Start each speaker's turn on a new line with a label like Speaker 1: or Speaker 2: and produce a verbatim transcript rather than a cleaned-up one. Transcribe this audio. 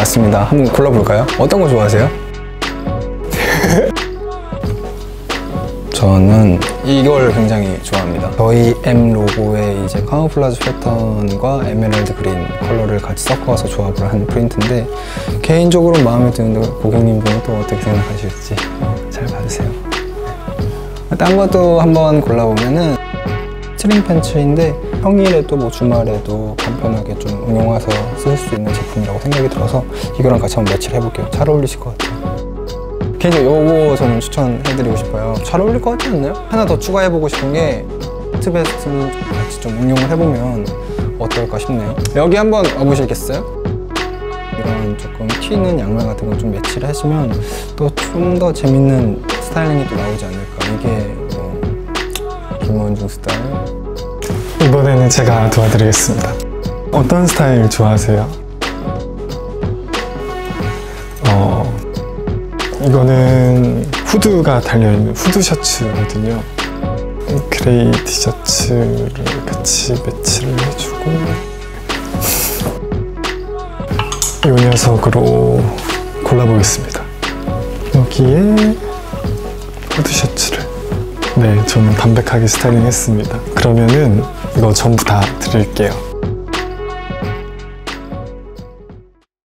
Speaker 1: 맞습니다. 한번 골라볼까요? 어떤 거 좋아하세요? 저는 이걸 굉장히 좋아합니다. 저희 M 로고에 이제 카모플라즈 패턴과 에메랄드 그린 컬러를 같이 섞어서 조합을 한 프린트인데 개인적으로 마음에 드는데 고객님들은 또 어떻게 생각하실지 잘 봐주세요. 딴 것도 한번 골라보면은 스트링 팬츠인데 평일에도 뭐 주말에도 간편하게 좀 응용해서 쓸 수 있는 제품이라고 생각이 들어서 이거랑 같이 한번 매치를 해볼게요. 잘 어울리실 것 같아요. 개인적으로 요거 저는 추천해드리고 싶어요. 잘 어울릴 것 같지 않나요? 하나 더 추가해보고 싶은 게 히트베스트를 같이 좀 응용을 해보면 어떨까 싶네요. 여기 한번 와보시겠어요? 이런 조금 튀는 양말 같은 거 좀 매치를 하시면 또 좀 더 재밌는 스타일링이 또 나오지 않을까. 이게 뭐 김원중 스타일.
Speaker 2: 이번에는 제가 도와드리겠습니다. 어떤 스타일 좋아하세요? 어... 이거는 후드가 달려있는 후드 셔츠거든요. 그레이 티셔츠를 같이 매치를 해주고 이 녀석으로 골라보겠습니다. 여기에 후드 셔츠를 네, 저는 담백하게 스타일링 했습니다. 그러면은 이거 전부 다 드릴게요.